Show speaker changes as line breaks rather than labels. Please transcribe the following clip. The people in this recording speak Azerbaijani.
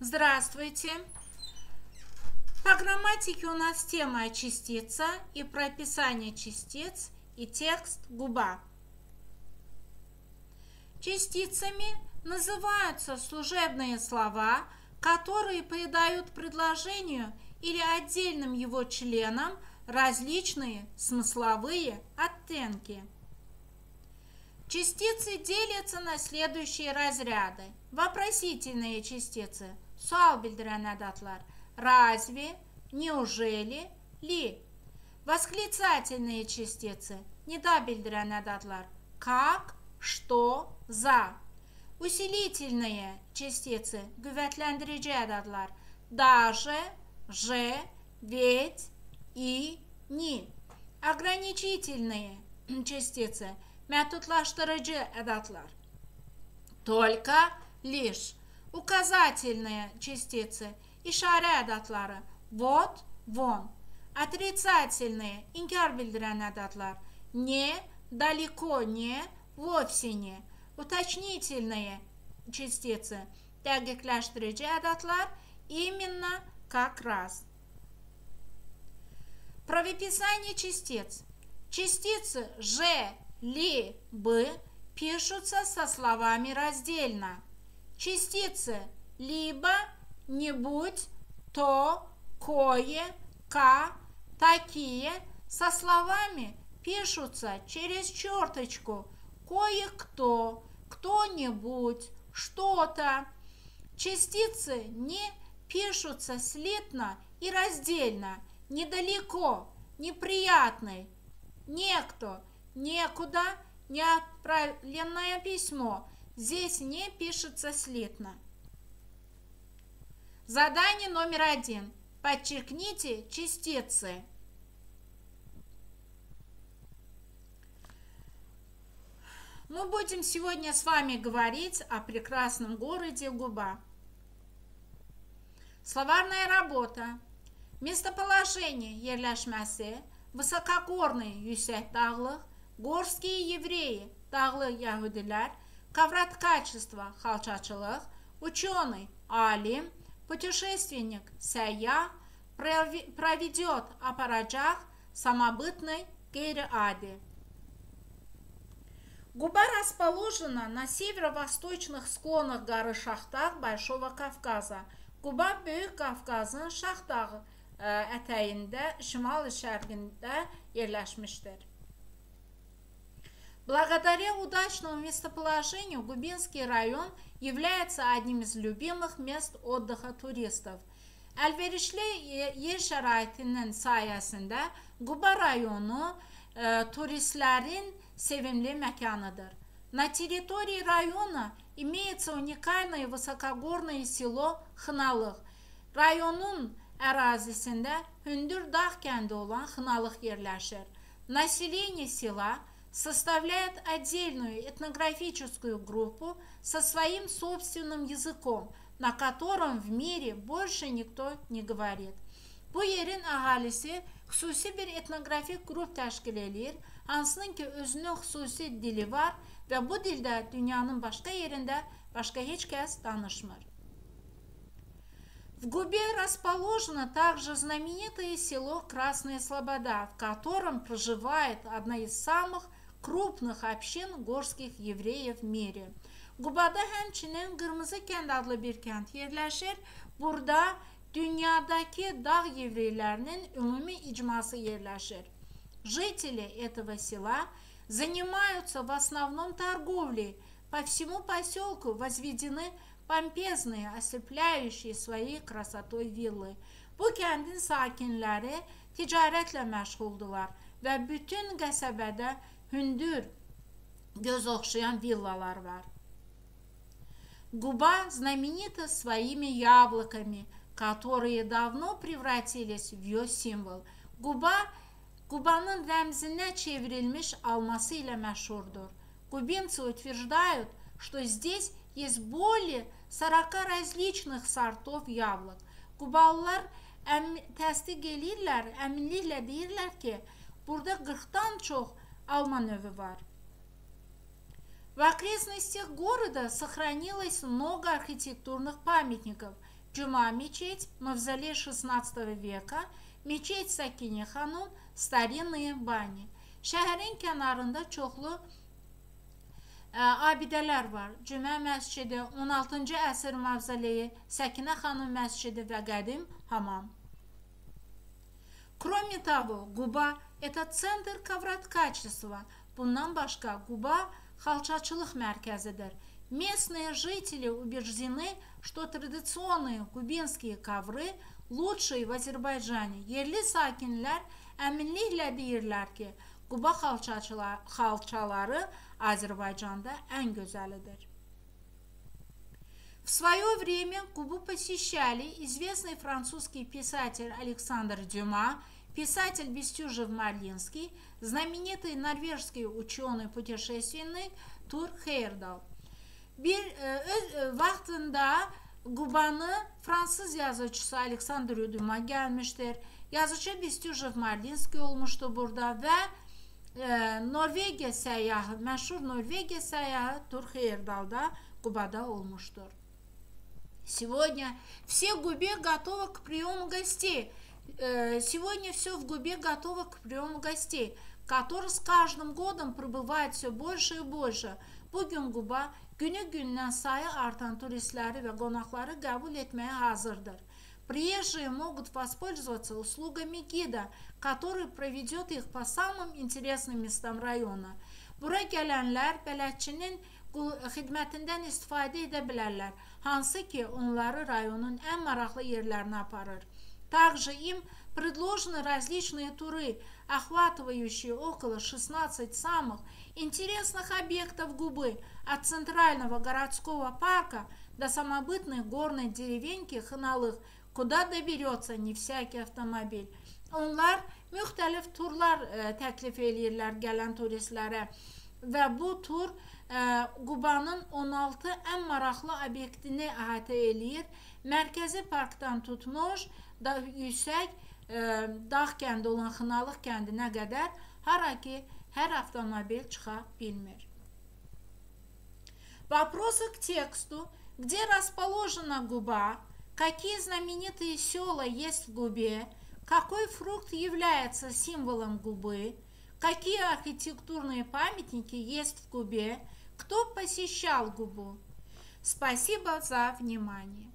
Здравствуйте! По грамматике у нас тема частица и про описание частиц и текст губа. Частицами называются служебные слова, которые придают предложению или отдельным его членам различные смысловые оттенки. Частицы делятся на следующие разряды. Вопросительные частицы – суал bildiren adatlar, разве, неужели, ли. Восклицательные частицы – nida bildiren adatlar, как, что, за. Усилительные частицы – qüvvətlendirici adatlar, даже, же, ведь, и, ни. Ограничительные частицы – məhdudlaşdırıcı ədatlar, только, лишь. Указательные частицы, işarə ədatları, вот, вон. Отрицательные, inkar bildiren ədatlar, не, далеко не, вовсе не. Уточнительные частицы, dəqiqləşdirici ədatlar, именно, как раз. Правописание частиц. Частицы же, ли, бы пишутся со словами раздельно. Частицы либо, нибудь, то, кое, ка, такие со словами пишутся через черточку. Кое-кто, кто-нибудь, что-то. Частицы не пишутся слитно и раздельно. Недалеко, неприятный, некто, некуда, неотправленное письмо. Здесь не пишется слитно. Задание номер 1. Подчеркните частицы. Мы будем сегодня с вами говорить о прекрасном городе Губа. Словарная работа. Местоположение, yerləşməsi, высокогорный, yüksək dağlıq, горские евреи, dağlı yahudilər, коврат качества, xalçaçılıq, ученый, алим, путешественник, səyyah, проведет, aparacaq, самобытный, qeyri-adi. Губа расположена на северо-восточных склонах горы Шахтаг Большого Кавказа. Губа Böyük Qafqazın Şaxdağı ətəyində, şimal-şərqində yerləşmişdir. Благодаря удачному местоположению Губинский район является одним из любимых мест отдыха туристов. Əlverişli yer şəraitinin sayəsində Quba rayonu turistlərin sevimli məkanıdır. На территории района имеется уникальное высокогорное село Xınalıq. Rayonun ərazisində hündür dağ kəndi olan Xınalıq yerləşir. Население села составляет отдельную этнографическую группу со своим собственным языком, на котором в mire больше никто не говорит. Bu yerin əhalisi xüsusi bir etnografik qrup təşkil edir, hansının ki özünün xüsusi dili var və bu dildə dünyanın başqa yerində başqa heç kəs danışmır. В Губе расположено также знаменитое село Красная Слобода, в котором проживает одна из самых крупных общин горских евреев в mire. Qubada həmçinin Qırmızı kənd adlı bir kənd yerləşir. Burada dünyadakı dağ yevreylərinin ümumi icması yerləşir. Жители этого села занимаются в основном торговлей. По всему поселку возведены pompezные, ослепляющие своей красотой villы. Bu kəndin sakinləri ticarətlə məşğuldular və bütün qəsəbədə hündür, göz oxşayan villalar var. Губа знаменита своими яблоками, которые давно превратились в ее символ. Губанın rəmzinə çevrilmiş alması ilə məşhurdur. Губинцы утверждают, что здесь есть более 40 различных сортов яблок. Qubalılar təsdiq edirlər, əminliklə deyirlər ki, burada 40-dan çox alma növü var. В окрестностях города сохранилось много архитектурных памятников. Cuma мечеть, мавзолей 16 vека, мечеть Sakine Xanum, Старинные bani. Şəhərin kənarında çoxlu abidələr var. Cümə məscidi, 16-cı əsr mavzoleyi, Səkinə xanım məscidi və qədim hamam. Кроме того, Quba это центр ковроткачества. Bundan başqa, Quba xalçaçılıq mərkəzidir. Местные жители убеждены, что традиционные кубинские ковры лучшие в Azərbaycani. Yerli sakinlər əminliklə deyirlər ki, Quba xalçaları Azərbaycanda ən gözəlidir. В свое время Кубу посещали известный французский писатель Александр Дюма, писатель Бестужев-Марлинский, знаменитый норвежский ученый-путешественник Тур Хейердal. Bir vaxtında Qubanı Fransız yazıcısı Alexander Dumas gəlmişdir. Yazıcı Bestужев-Mərlinski olmuşdu burada və Norvegiya səyyahı, məşhur Norvegiya səyyahı Тур Хейердal da Qubada olmuşdur. Сегодня все в Губе готовы к приему гостей. Сегодня все в Губе готово к приему гостей, которые с каждым годом прибывают все больше и больше. Bugün Quba günü-gündən sayı artan turistləri və qonaqları qəbul etməyə hazırdır. Приезжие могут воспользоваться услугами гида, который проведет их по самым интересным местам района. Bura gələnlər bələdçinin xidmətindən istifadə edə bilərlər, hansı ki onları rayonun ən maraqlı yerlərinə aparır. Также им предложены различные туры, охватывающие около 16 самых интересных объектов Губы, от центрального городского парка до самобытной горной деревеньки Хыналых, куда доберется не всякий автомобиль. Onlar müxtəlif turlar təklif edirlər gələn turistlərə və bu tur Qubanın 16 ən maraqlı obyektini əhatə eləyir. Mərkəzi parkdan tutmuş, yüksək dağ kəndi olan Xınalıq kəndinə qədər, hara ki hər avtomobil çıxa bilmir. Вопросы к тексту. Где расположена Губа? Какие знаменитые села есть в Губе? Какой фрукт является символом Губы? Какие архитектурные памятники есть в Губе? Кто посещал Губу? Спасибо за внимание.